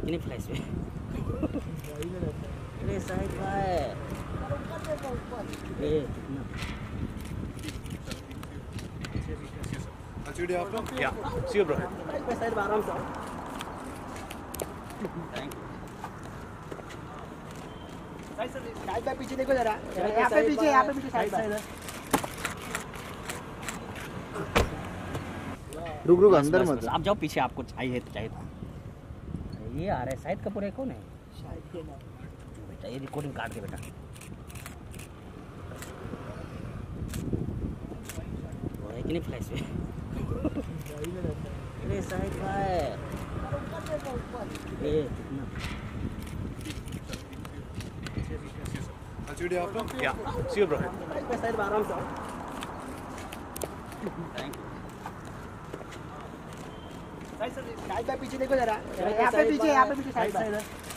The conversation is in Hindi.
नहीं फ्लैश में अरे साइड का है ये कितना Actually, after? Yeah. See you, bro. Side में आराम से थैंक यू साइड पे पीछे देखो जरा, यहाँ पे पीछे साइड पे। रुक अंदर मत। आप जाओ पीछे, आपको चाहिए तो चाहिए था। ये आ रहा है शाहिद कपूर है, कौन है बेटा? ये रिकॉर्डिंग काट के बेटा, वो है कि नहीं फ्लैश में अरे साइड का है ये कितना Actually, after? Yeah. See you, bro. Side में आराम से थैंक यू साइड पे पीछे देखो जरा, यहाँ पे पीछे साइड पे।